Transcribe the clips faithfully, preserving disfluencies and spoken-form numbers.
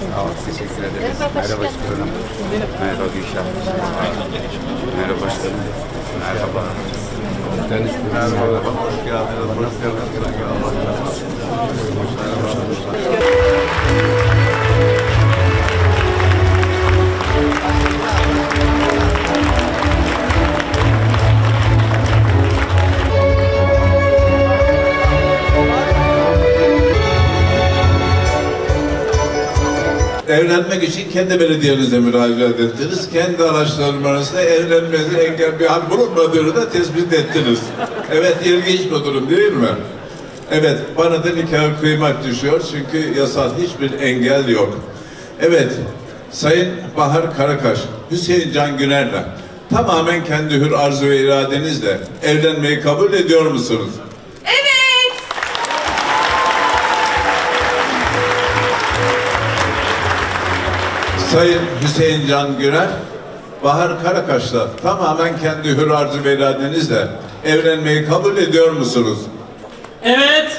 Sağ ol, teşekkür ederiz. Merhaba başkanım. Merhaba Gülşah. Merhaba başkanım. Merhaba. Merhaba. Hoş geldiniz. Hoş geldiniz. Evlenmek için kendi belediyenize müracaat ettiniz. Kendi araştırmanızda evlenmenize engel bir hal bulunmadığını da tespit ettiniz. Evet, ilginç bir durum değil mi? Evet, bana da nikah kıymak düşüyor çünkü yasal hiçbir engel yok. Evet, Sayın Bahar Karakaş, Hüseyin Can Güner'le tamamen kendi hür arzu ve iradenizle evlenmeyi kabul ediyor musunuz? Sayın Hüseyin Can Güner, Bahar Karakaş'la tamamen kendi hür arzu ve iradenizle evlenmeyi kabul ediyor musunuz? Evet.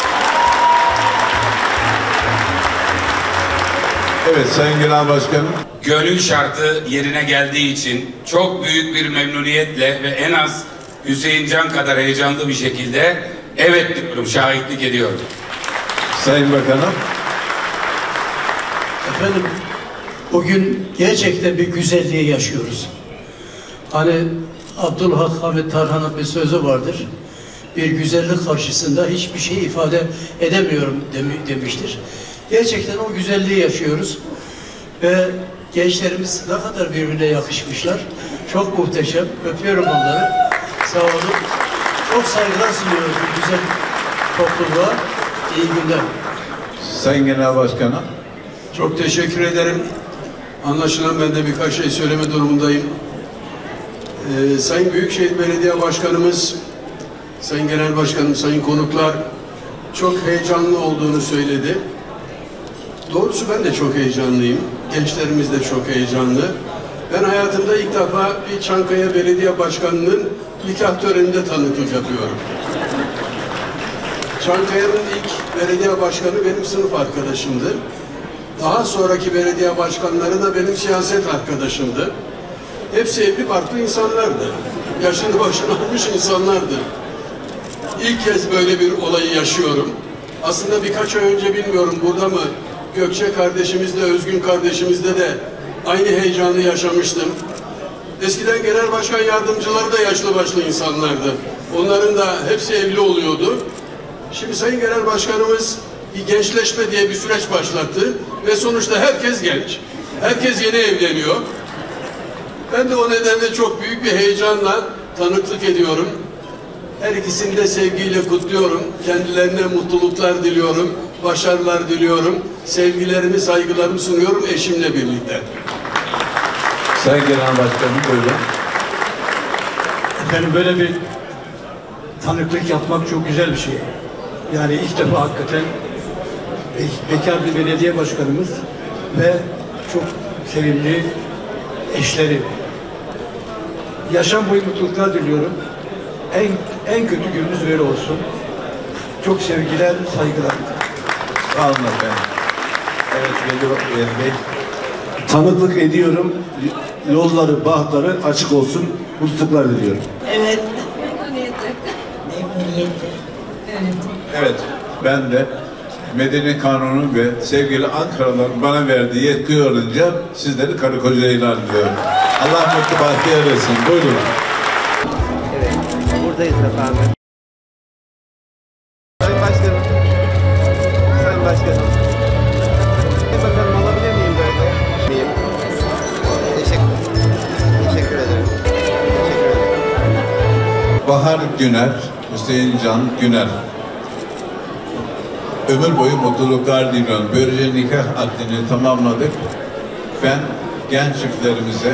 Evet Sayın Genel Başkanım. Gönül şartı yerine geldiği için çok büyük bir memnuniyetle ve en az Hüseyin Can kadar heyecanlı bir şekilde evet diyorum, şahitlik ediyorum. Sayın Bakanım. Efendim, bugün gerçekten bir güzelliği yaşıyoruz. Hani Abdülhak Hamit Tarhan'ın bir sözü vardır. Bir güzellik karşısında hiçbir şey ifade edemiyorum demiştir. Gerçekten o güzelliği yaşıyoruz. Ve gençlerimiz ne kadar birbirine yakışmışlar. Çok muhteşem. Öpüyorum onları. Sağ olun. Çok saygılar sunuyoruz bu güzel topluluğa. İyi günler. Sayın Genel Başkanım. Çok teşekkür ederim. Anlaşılan ben de birkaç şey söyleme durumundayım. Ee, Sayın Büyükşehir Belediye Başkanımız, Sayın Genel Başkanım, Sayın konuklar çok heyecanlı olduğunu söyledi. Doğrusu ben de çok heyecanlıyım. Gençlerimiz de çok heyecanlı. Ben hayatımda ilk defa bir Çankaya Belediye Başkanı'nın nikah töreninde tanıklık yapıyorum. Çankaya'nın ilk belediye başkanı benim sınıf arkadaşımdı. Daha sonraki belediye başkanları da benim siyaset arkadaşımdı. Hepsi evli barklı insanlardı. Yaşını başına almış insanlardı. İlk kez böyle bir olayı yaşıyorum. Aslında birkaç ay önce bilmiyorum burada mı Gökçe kardeşimizle, Özgün kardeşimizle de aynı heyecanı yaşamıştım. Eskiden genel başkan yardımcıları da yaşlı başlı insanlardı. Onların da hepsi evli oluyordu. Şimdi Sayın Genel Başkanımız bir gençleşme diye bir süreç başlattı ve sonuçta herkes genç. Herkes yeni evleniyor. Ben de o nedenle çok büyük bir heyecanla tanıklık ediyorum. Her ikisini de sevgiyle kutluyorum. Kendilerine mutluluklar diliyorum, başarılar diliyorum. Sevgilerimi, saygılarımı sunuyorum eşimle birlikte. Sayın Genel Başkanım buyurun. Efendim, böyle bir tanıklık yapmak çok güzel bir şey. Yani ilk defa hakikaten bekar bir belediye başkanımız ve çok sevimli eşleri. Yaşam boyu mutluluklar diliyorum. En, en kötü gününüz böyle olsun. Çok sevgiler, saygılar. Sağ olun efendim. Evet, geliyor Bey. Tanıklık ediyorum. Yolları, bahtları açık olsun. Mutluluklar diliyorum. Evet. Memnuniyetle. Memnuniyetle. Evet. Evet, ben de Medeni Kanunu ve sevgili Ankaralıların bana verdiği yetki yorunca sizleri karı koca ilan ediyorum. Allah mutlu bahtiyar etsin. Buyurun. Evet, buradayız efendim. Sayın Başkanım. Sayın Başkanım. Sayın Bakanım, alabilir miyim böyle? Miyim? Teşekkür, teşekkür ederim. Teşekkür ederim. Bahar Güner, Hüseyin Can Güner. Ömür boyu mutluluklar diliyorum. Böylece nikah akdini tamamladık. Ben genç çiftlerimize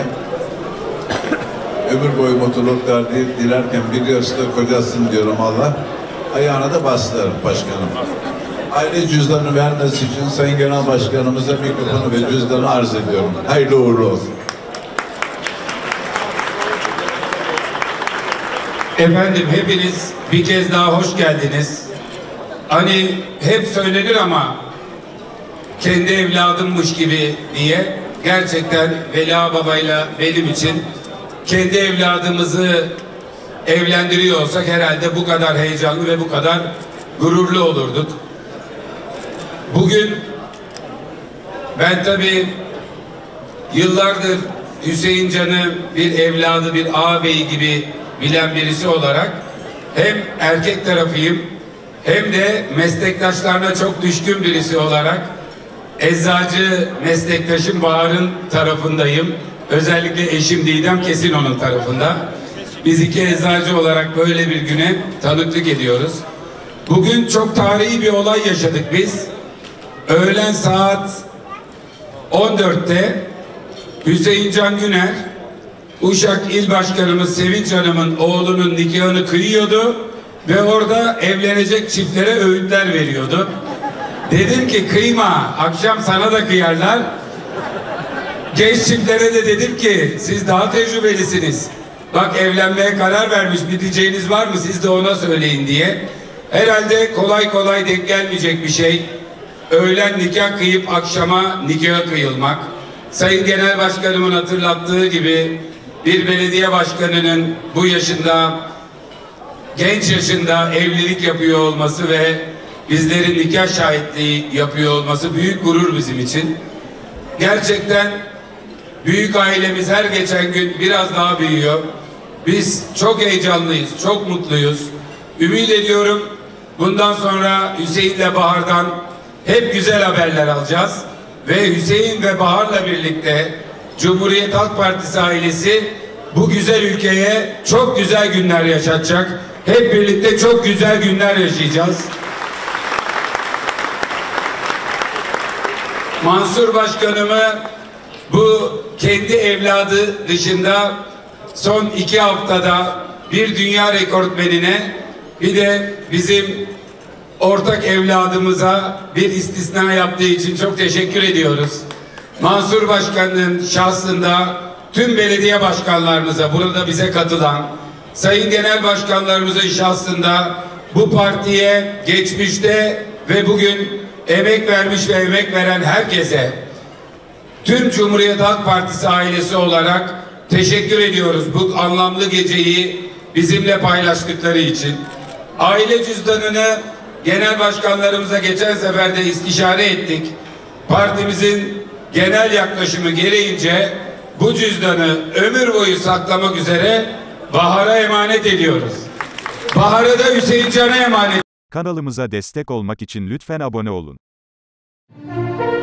ömür boyu mutluluklar dilerken bir yaşlı kocasın diyorum Allah. Ayağına da bastı başkanım. Aile cüzdanı vermesi için Sayın Genel Başkanımıza mikrofonu ve cüzdanı arz ediyorum. Hayırlı uğurlu olsun. Efendim, hepiniz bir kez daha hoş geldiniz. Hani hep söylenir ama kendi evladımmış gibi diye gerçekten Vela babayla benim için kendi evladımızı evlendiriyor olsak herhalde bu kadar heyecanlı ve bu kadar gururlu olurduk. Bugün ben tabii yıllardır Hüseyin Can'ı bir evladı, bir ağabeyi gibi bilen birisi olarak hem erkek tarafıyım hem de meslektaşlarına çok düşkün birisi olarak eczacı meslektaşım Bahar'ın tarafındayım. Özellikle eşim Didem kesin onun tarafında. Biz iki eczacı olarak böyle bir güne tanıklık ediyoruz. Bugün çok tarihi bir olay yaşadık biz. Öğlen saat on dörtte Hüseyin Can Güner, Uşak İl Başkanımız Sevinç Hanım'ın oğlunun nikahını kıyıyordu ve orada evlenecek çiftlere öğütler veriyordu. Dedim ki kıyma, akşam sana da kıyarlar. Genç çiftlere de dedim ki siz daha tecrübelisiniz. Bak evlenmeye karar vermiş, bir diyeceğiniz var mı siz de ona söyleyin diye. Herhalde kolay kolay denk gelmeyecek bir şey. Öğlen nikah kıyıp akşama nikah kıyılmak. Sayın Genel Başkanımın hatırlattığı gibi bir belediye başkanının bu yaşında, genç yaşında evlilik yapıyor olması ve bizlerin nikah şahitliği yapıyor olması büyük gurur bizim için. Gerçekten büyük ailemiz her geçen gün biraz daha büyüyor. Biz çok heyecanlıyız, çok mutluyuz. Ümit ediyorum bundan sonra Hüseyin'le Bahar'dan hep güzel haberler alacağız. Ve Hüseyin ve Bahar'la birlikte Cumhuriyet Halk Partisi ailesi bu güzel ülkeye çok güzel günler yaşatacak. Hep birlikte çok güzel günler yaşayacağız. Mansur Başkanımı bu kendi evladı dışında son iki haftada bir dünya rekortmenine bir de bizim ortak evladımıza bir istisna yaptığı için çok teşekkür ediyoruz. Mansur Başkan'ın şahsında tüm belediye başkanlarımıza, burada bize katılan, sayın genel başkanlarımızın şahsında bu partiye geçmişte ve bugün emek vermiş ve emek veren herkese, tüm Cumhuriyet Halk Partisi ailesi olarak teşekkür ediyoruz bu anlamlı geceyi bizimle paylaştıkları için. Aile cüzdanını genel başkanlarımıza geçen sefer de istişare ettik. Partimizin genel yaklaşımı gereğince bu cüzdanı ömür boyu saklamak üzere Bahar'a emanet ediyoruz. Bahar'a da Hüseyin Can'a emanet. Kanalımıza destek olmak için lütfen abone olun.